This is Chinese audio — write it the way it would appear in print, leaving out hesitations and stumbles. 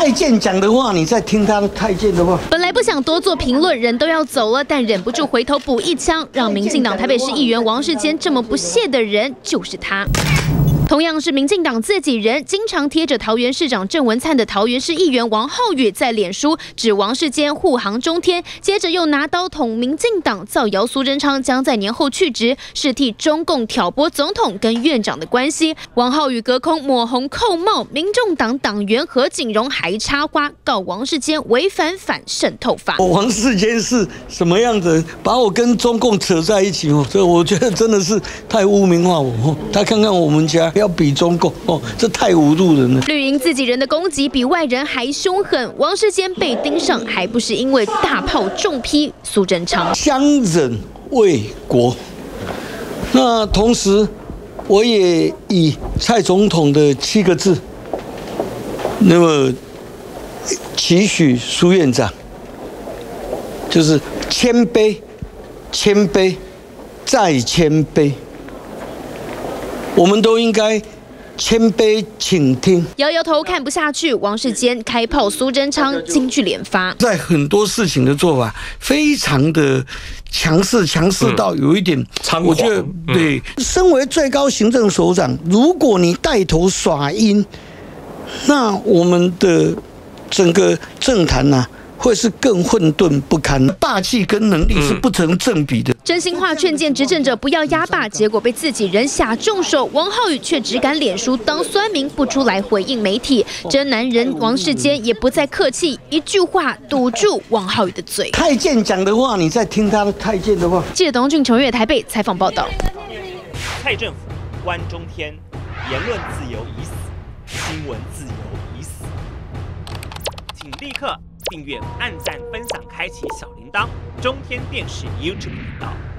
太监讲的话，你再听他的太监的话。 本来不想多做评论，人都要走了，但忍不住回头补一枪，让民进党台北市议员王世坚这么不屑的人就是他。同样是民进党自己人，经常贴着桃园市长郑文灿的桃园市议员王浩宇在脸书指王世坚护航中天，接着又拿刀捅民进党，造谣苏贞昌将在年后去职，是替中共挑拨总统跟院长的关系。王浩宇隔空抹红扣帽，民众党党员何景荣还插花告王世坚违反反渗透法。 王世坚是什么样子？把我跟中共扯在一起哦，这我觉得真的是太污名化我哦。他看看我们家。 要比中共哦，这太侮辱人了。 绿营自己人的攻击比外人还凶狠，王世坚被盯上，还不是因为大炮重批苏贞昌？ 相忍为国。那同时，我也以蔡总统的7个字，那么期许苏院长，就是谦卑，谦卑，再谦卑。 我们都应该谦卑倾听。 摇摇头看不下去，王世坚开炮苏贞昌，金句连发。 在很多事情的做法非常的强势，强势到有一点，我觉得对。身为最高行政首长，如果你带头耍阴，那我们的整个政坛呐、会是更混沌不堪，霸气跟能力是不成正比的。 真心话劝谏执政者不要压霸，结果被自己人下重手。王浩宇却只敢脸书当酸民，不出来回应媒体。真男人王世坚也不再客气，一句话堵住王浩宇的嘴。 太监讲的话，你再听他的太监的话。 记者董俊琼台北采访报道。 蔡政府关中天，言论自由已死，新闻自由已死。请立刻订阅、按赞、分享、开启小铃铛，中天电视 YouTube 频道。